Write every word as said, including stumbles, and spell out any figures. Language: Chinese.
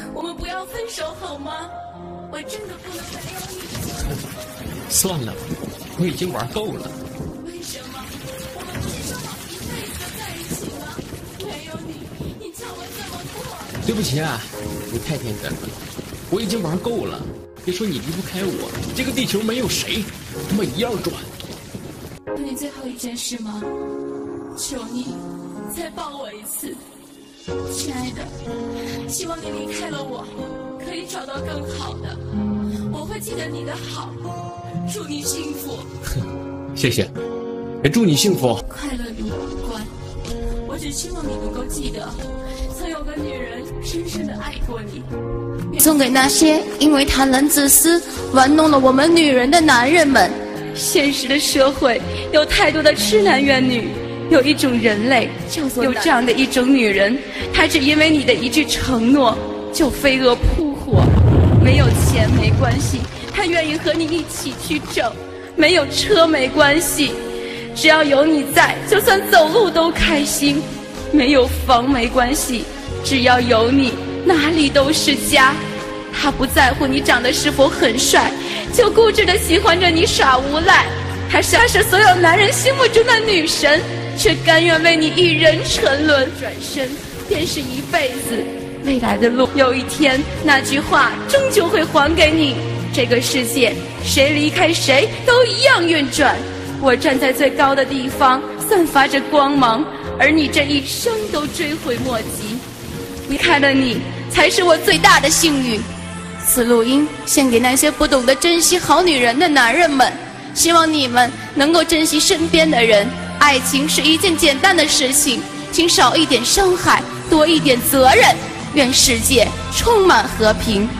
我们不要分手好吗？我真的不能没有你。 算了，我已经玩够了。 为什么我们不是说好一辈子在一起吗？没有你，你叫我怎么过？ 对不起啊，你太天真了，我已经玩够了。别说你离不开我，这个地球没有谁他妈一样转。 问你最后一件事吗？求你再抱我一次，亲爱的，希望你离开了我，可以找到更好的。我会记得你的好，祝你幸福。 谢谢，也祝你幸福。 快乐与我无关，我只希望你能够记得，曾有个女人深深的爱过你。 送给那些因为贪婪自私玩弄了我们女人的男人们。 现实的社会有太多的痴男怨女，有一种人类叫做有这样的一种女人，她只因为你的一句承诺就飞蛾扑火。没有钱没关系，她愿意和你一起去挣；没有车没关系，只要有你在，就算走路都开心；没有房没关系，只要有你，哪里都是家。他不在乎你长得是否很帅，就固执地喜欢着你耍无赖。他是他是所有男人心目中的女神，却甘愿为你一人沉沦。转身便是一辈子，未来的路，有一天那句话终究会还给你。这个世界谁离开谁都一样运转。我站在最高的地方，散发着光芒，而你这一生都追悔莫及。离开了你，才是我最大的幸运。 此录音献给那些不懂得珍惜好女人的男人们，希望你们能够珍惜身边的人。爱情是一件简单的事情，请少一点伤害，多一点责任。愿世界充满和平。